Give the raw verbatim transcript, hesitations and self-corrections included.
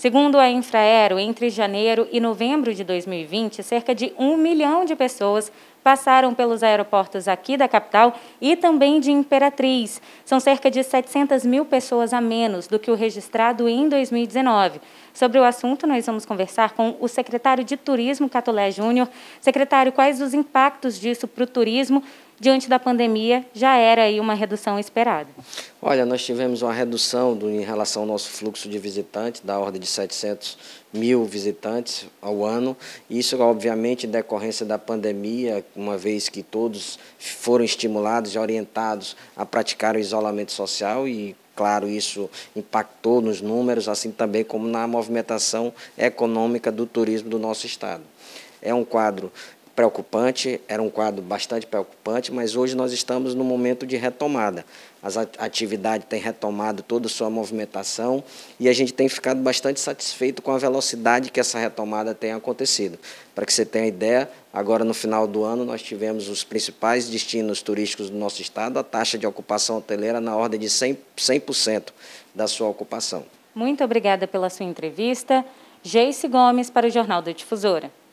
Segundo a Infraero, entre janeiro e novembro de dois mil e vinte, cerca de um milhão de pessoas passaram pelos aeroportos aqui da capital e também de Imperatriz. São cerca de setecentas mil pessoas a menos do que o registrado em dois mil e dezenove. Sobre o assunto, nós vamos conversar com o secretário de Turismo, Catulé Júnior. Secretário, quais os impactos disso para o turismo diante da pandemia? Já era aí uma redução esperada. Olha, nós tivemos uma redução do, em relação ao nosso fluxo de visitantes, da ordem de setecentos mil visitantes ao ano. Isso, obviamente, em decorrência da pandemia, uma vez que todos foram estimulados e orientados a praticar o isolamento social e, claro, isso impactou nos números, assim também como na movimentação econômica do turismo do nosso estado. É um quadro preocupante, era um quadro bastante preocupante, mas hoje nós estamos no momento de retomada. As atividades têm retomado toda a sua movimentação e a gente tem ficado bastante satisfeito com a velocidade que essa retomada tem acontecido. Para que você tenha ideia, agora no final do ano nós tivemos os principais destinos turísticos do nosso estado, a taxa de ocupação hoteleira na ordem de cem por cento da sua ocupação. Muito obrigada pela sua entrevista. Geice Gomes para o Jornal da Difusora.